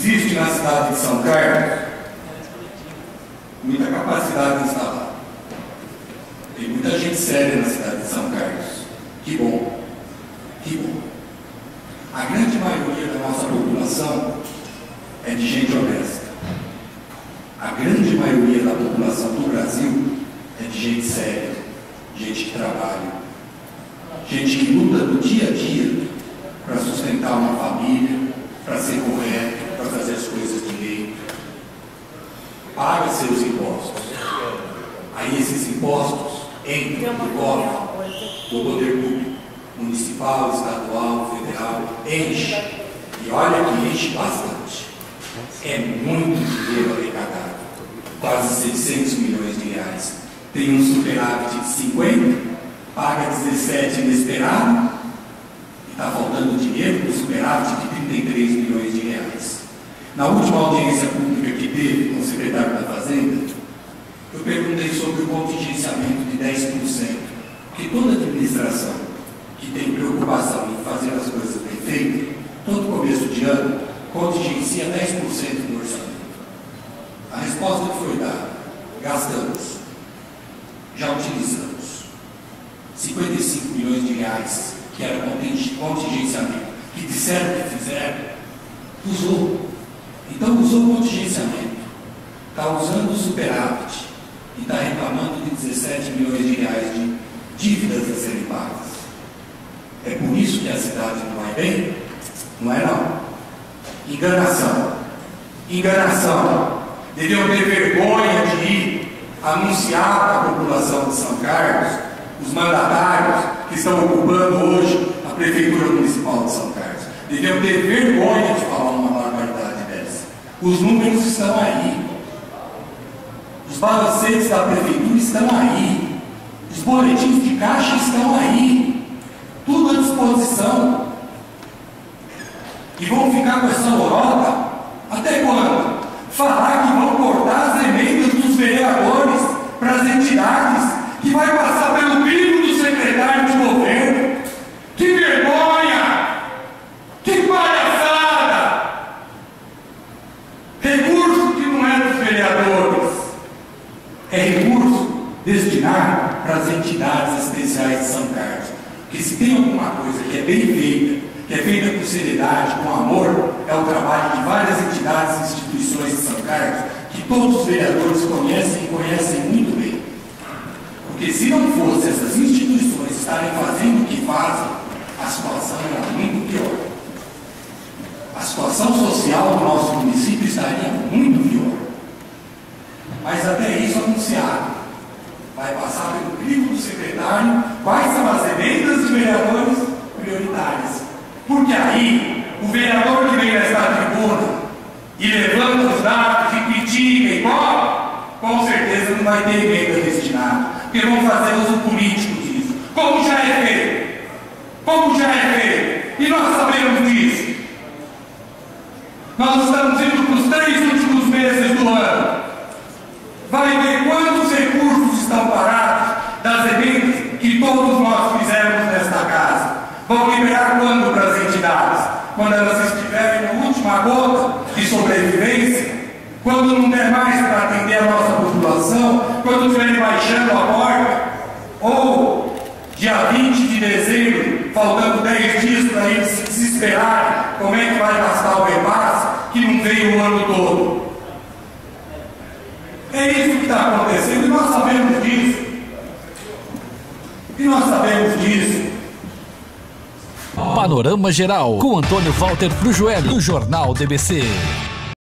Existe na cidade de São Carlos muita capacidade instalada. Tem muita gente séria na cidade de São Carlos. Que bom, que bom. A grande maioria da nossa população é de gente honesta. A grande maioria da população do Brasil é de gente séria, gente que trabalha, gente que luta no dia a dia para sustentar uma família, para ser correto, para fazer as coisas direito. Paga seus impostos. Aí esses impostos entram no cofre do poder público, municipal, estadual, federal, enche. E olha que enche bastante. É muito dinheiro arrecadado. Quase 600 milhões de reais. Tem um superávit de 50, paga 17 inesperado, e está faltando dinheiro no superávit de 33 milhões de reais. Na última audiência pública que teve com o secretário da Fazenda, eu perguntei sobre o contingenciamento de 10%, porque toda administração que tem preocupação em fazer as coisas bem feitas, todo começo de ano, contingencia 10% do orçamento. A resposta que foi dada: gastamos, já utilizamos 55 milhões de reais, que era contingenciamento, que disseram que fizeram, usou. Então usou o contingenciamento, está usando o superávit e está reclamando de 17 milhões de reais de dívidas a serem pagas. É por isso que a cidade não vai bem? Não é não. Enganação. Enganação. Deviam ter vergonha de ir anunciar para a população de São Carlos, os mandatários que estão ocupando hoje a Prefeitura Municipal de São Carlos. Deviam ter vergonha de falar uma barbaridade dessa. Os números estão aí. Os balancetes da Prefeitura estão aí. Os boletins de caixa estão aí. Tudo à disposição. E vão ficar com essa lorota até quando? Falar que vão cortar as emendas dos vereadores para as entidades, que vai passar pelo crivo do secretário de governo. Que vergonha! Que palhaçada! Recurso que não é dos vereadores, é recurso destinado para as entidades especiais de São Carlos. Porque se tem alguma coisa que é bem feita, que é feita com seriedade, com amor, é o trabalho de várias entidades e instituições de São Carlos, que todos os vereadores conhecem e conhecem muito bem. Porque se não fosse essas instituições estarem fazendo o que fazem, a situação era muito pior. A situação social do nosso município estaria muito pior. Mas até isso anunciado. Vai passar pelo crivo do secretário quais são as emendas de vereadores prioritárias. Porque aí, o vereador que vem nesta tribuna e levanta os dados e critica e com certeza não vai ter emenda destinada, porque vão fazer uso político disso, como já é feito. Como já é feito. E nós sabemos disso. Nós estamos indo para os 3 últimos meses do ano. Vai ver quantos recursos estão parados das emendas que todos nós fizemos nesta casa. Vão liberar quando para as entidades? Quando elas estiverem na última gota de sobrevivência? Quando não der mais para atender a nossa população? Quando estiverem baixando a porta? Ou dia 20 de dezembro, faltando 10 dias para eles se desesperarem, como é que vai gastar o repasse que não veio o ano todo? É isso que está acontecendo e nós sabemos disso. E nós sabemos disso. Panorama Geral, com Antônio Walter Frujoelli, do Jornal DBC.